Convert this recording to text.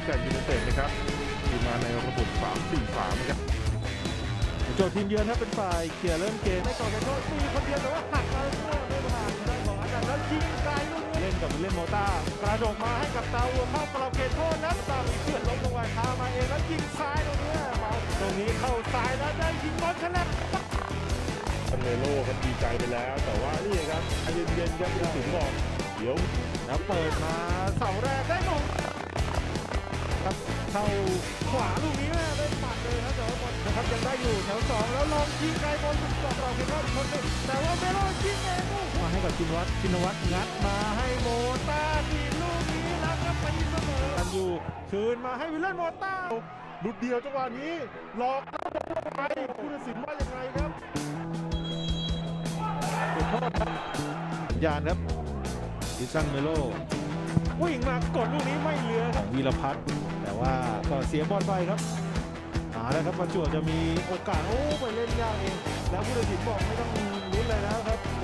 แก่นยูไนเต็ดนะครับทีมมาในระบบ 3-4-3 นะครับโจทย์ทีมเยือนครับเป็นฝ่ายเขี่ยเริ่มเกมไม่ก่อการโทษมีคนเดียวแต่ว่าหักมาไม่ผ่านด้านของอาจารย์แล้วยิงไกลลูกเล่นกับเล่นโมต้ากระโดดมาให้กับตาวัวเข้ากรอบเขตโทษนั้นตามีเพื่อนล้มลงไปพามาเองแล้วยิงซ้ายตรงนี้ตรงนี้เข้าซ้ายแล้วได้ยิงบอลชนะคันเนโร่ครับดีใจไปแล้วแต่ว่านี่ครับเย็นๆครับถึงบอกเดี๋ยวแล้วเปิดมาเสาแรกได้หมดครับเข้าขวาลูกนี้ได้ปัดเลยครับแต่ว่าบอลนะครับยังได้อยู่แถว2แล้วลองยิงไกลบอลสุดกรอบเราเห็นว่าคนนึงแต่ว่าเมโลยิงเองมาให้กับชินวัตรงัดมาให้โมต้าดีลูกนี้แล้วก็ไปเสมอกันอยู่คืนมาให้วิลเลนโมต้าดุดเดียวจังหวะนี้หลอกแล้วบอลไปผู้ตัดสินว่ายังไงครับจุดโทษครับสัญญาณครับดิซังเมโลวิ่งมากดลูกนี้ไม่เหลือของวีรพัฒน์แต่ว่าก็เสียบอลไปครับแล้วครับประจวบจะมีโอกาสไปเล่นยากเองแล้วผู้ตัดสินบอกไม่ต้องลุ้นเลยแล้วครับ